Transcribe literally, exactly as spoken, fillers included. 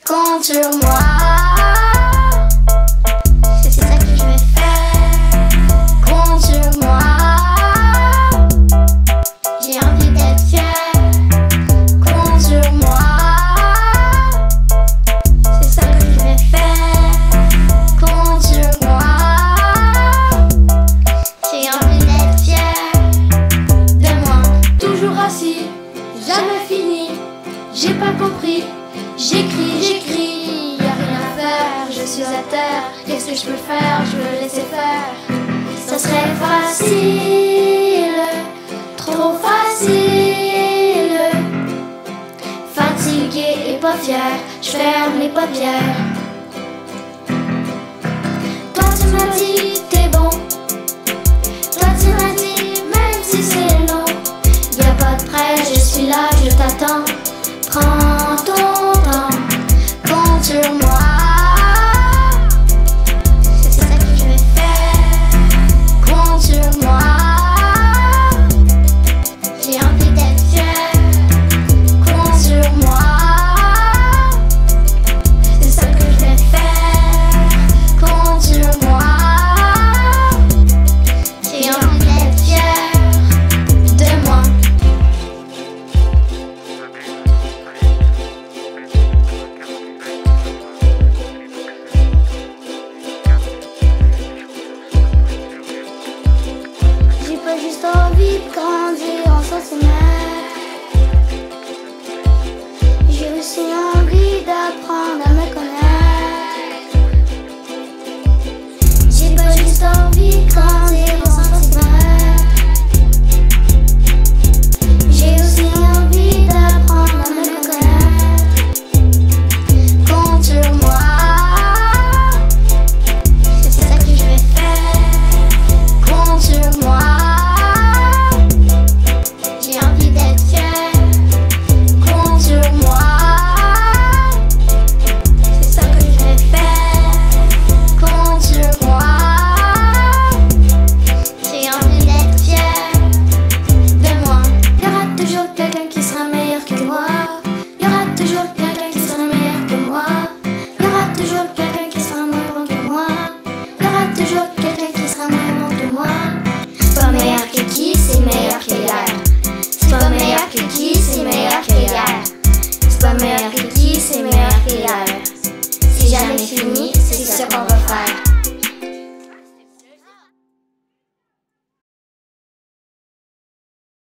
Compte sur moi. C'est ça que je vais faire. Compte sur moi. J'ai envie d'être fière. Compte sur moi. C'est ça que je vais faire. Compte sur moi. J'ai envie d'être fière de moi. Toujours assis, jamais fini. J'ai pas compris. J'écris, j'écris, y'a rien à faire, je suis à terre. Qu'est-ce que je peux faire? Je veux laisser faire. Ça serait facile, trop facile. Fatigué et pas fier, je ferme les paupières. Toi tu m'as dit t'es bon. Toi tu m'as dit même si c'est long. Y'a pas de prêt, je suis là, je t'attends.